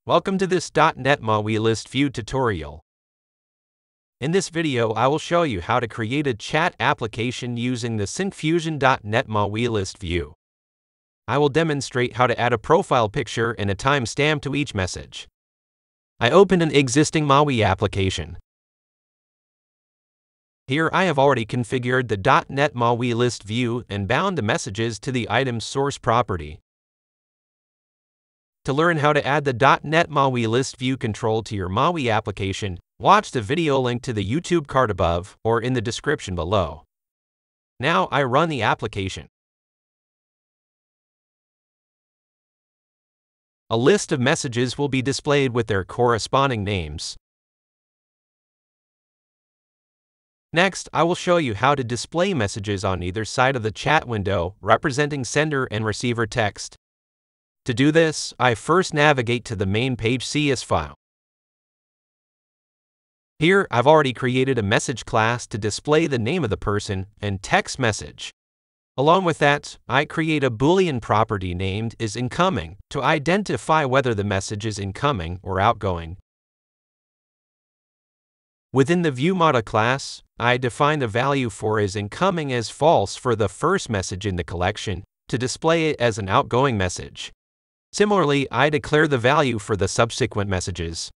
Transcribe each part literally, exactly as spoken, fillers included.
Welcome to this .NET M A U I ListView tutorial. In this video, I will show you how to create a chat application using the Syncfusion .NET M A U I ListView. I will demonstrate how to add a profile picture and a timestamp to each message. I opened an existing M A U I application. Here I have already configured the .NET M A U I ListView and bound the messages to the item's source property. To learn how to add the .NET M A U I ListView control to your M A U I application, watch the video linked to the YouTube card above or in the description below. Now I run the application. A list of messages will be displayed with their corresponding names. Next, I will show you how to display messages on either side of the chat window, representing sender and receiver text. To do this, I first navigate to the main page C S file. Here, I've already created a message class to display the name of the person and text message. Along with that, I create a Boolean property named isIncoming to identify whether the message is incoming or outgoing. Within the ViewModel class, I define the value for isIncoming as false for the first message in the collection to display it as an outgoing message. Similarly, I declare the value for the subsequent messages.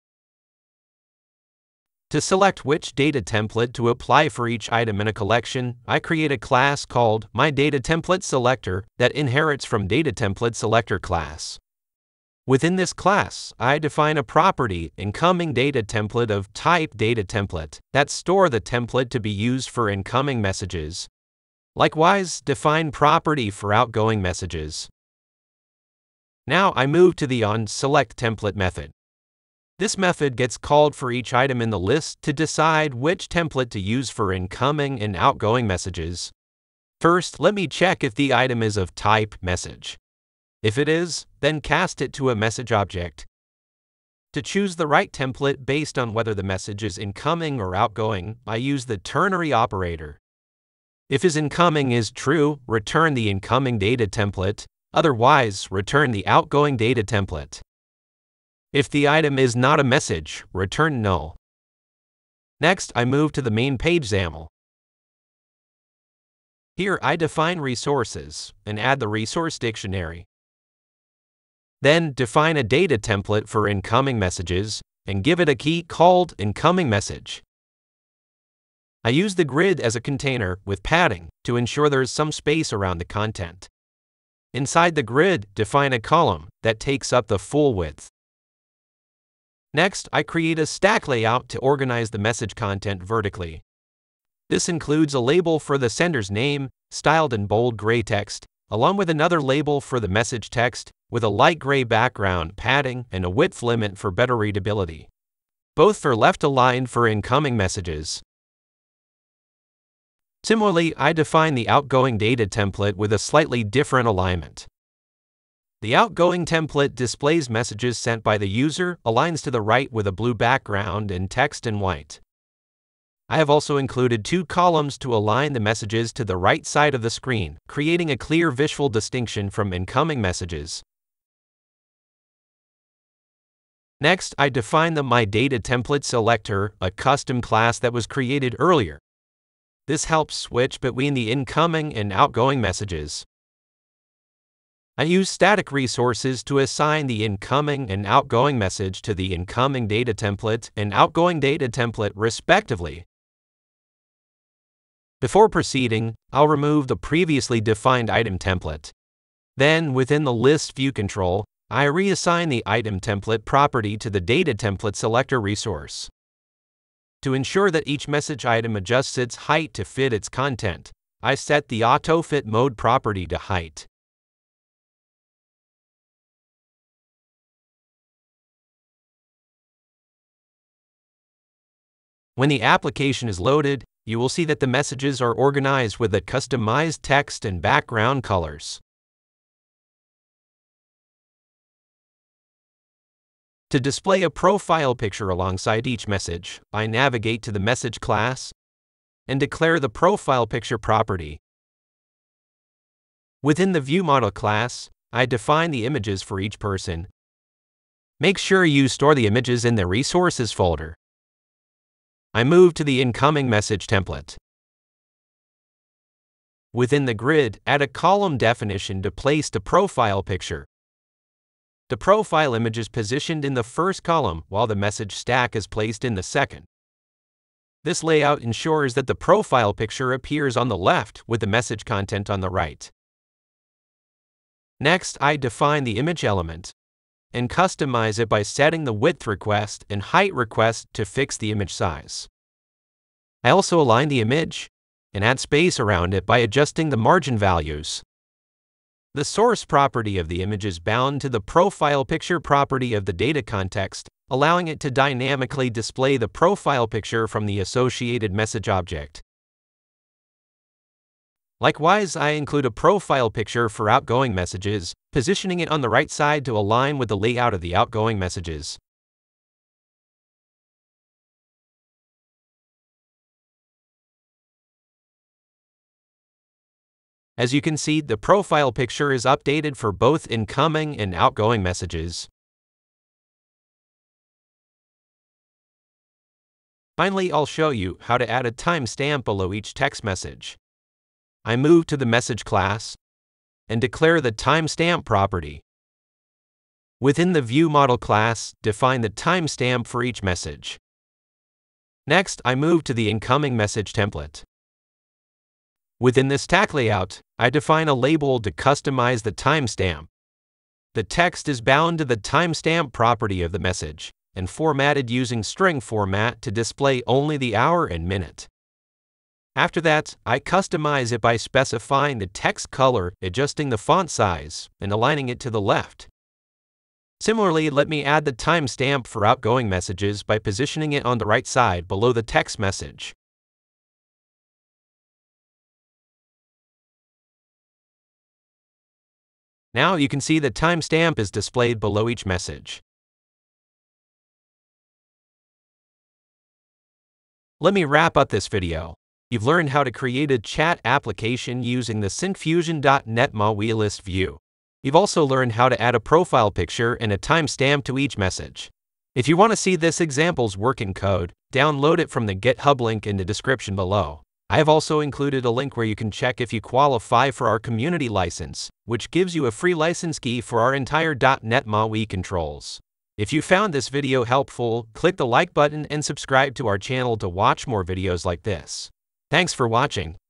To select which data template to apply for each item in a collection, I create a class called myDataTemplateSelector that inherits from DataTemplateSelector class. Within this class, I define a property incoming data template of type DataTemplate that store the template to be used for incoming messages. Likewise, define property for outgoing messages. Now I move to the onSelectTemplate method. This method gets called for each item in the list to decide which template to use for incoming and outgoing messages. First, let me check if the item is of type message. If it is, then cast it to a message object. To choose the right template based on whether the message is incoming or outgoing, I use the ternary operator. If isIncoming is true, return the incoming data template. Otherwise, return the outgoing data template. If the item is not a message, return null. Next, I move to the main page XAML. Here I define resources and add the resource dictionary. Then define a data template for incoming messages and give it a key called incoming message. I use the grid as a container with padding to ensure there is some space around the content. Inside the grid, define a column that takes up the full width. Next, I create a stack layout to organize the message content vertically. This includes a label for the sender's name, styled in bold gray text, along with another label for the message text, with a light gray background, padding, and a width limit for better readability. Both are left aligned for incoming messages. Similarly, I define the outgoing data template with a slightly different alignment. The outgoing template displays messages sent by the user, aligns to the right with a blue background and text in white. I have also included two columns to align the messages to the right side of the screen, creating a clear visual distinction from incoming messages. Next, I define the myDataTemplateSelector, a custom class that was created earlier. This helps switch between the incoming and outgoing messages. I use static resources to assign the incoming and outgoing message to the incoming data template and outgoing data template respectively. Before proceeding, I'll remove the previously defined item template. Then, within the list view control, I reassign the item template property to the DataTemplateSelector resource. To ensure that each message item adjusts its height to fit its content, I set the AutoFit Mode property to height. When the application is loaded, you will see that the messages are organized with the customized text and background colors. To display a profile picture alongside each message, I navigate to the message class and declare the profile picture property. Within the ViewModel class, I define the images for each person. Make sure you store the images in the Resources folder. I move to the incoming message template. Within the grid, add a column definition to place the profile picture. The profile image is positioned in the first column while the message stack is placed in the second. This layout ensures that the profile picture appears on the left with the message content on the right. Next, I define the image element and customize it by setting the width request and height request to fix the image size. I also align the image and add space around it by adjusting the margin values. The source property of the image is bound to the profile picture property of the data context, allowing it to dynamically display the profile picture from the associated message object. Likewise, I include a profile picture for outgoing messages, positioning it on the right side to align with the layout of the outgoing messages. As you can see, the profile picture is updated for both incoming and outgoing messages. Finally, I'll show you how to add a timestamp below each text message. I move to the message class and declare the timestamp property. Within the view model class, define the timestamp for each message. Next, I move to the incoming message template. Within this stack layout, I define a label to customize the timestamp. The text is bound to the timestamp property of the message and formatted using string format to display only the hour and minute. After that, I customize it by specifying the text color, adjusting the font size, and aligning it to the left. Similarly, let me add the timestamp for outgoing messages by positioning it on the right side below the text message. Now you can see the timestamp is displayed below each message. Let me wrap up this video. You've learned how to create a chat application using the Syncfusion dot net M A U I ListView. You've also learned how to add a profile picture and a timestamp to each message. If you want to see this example's working code, download it from the GitHub link in the description below. I have also included a link where you can check if you qualify for our community license, which gives you a free license key for our entire .NET M A U I controls. If you found this video helpful, click the like button and subscribe to our channel to watch more videos like this. Thanks for watching.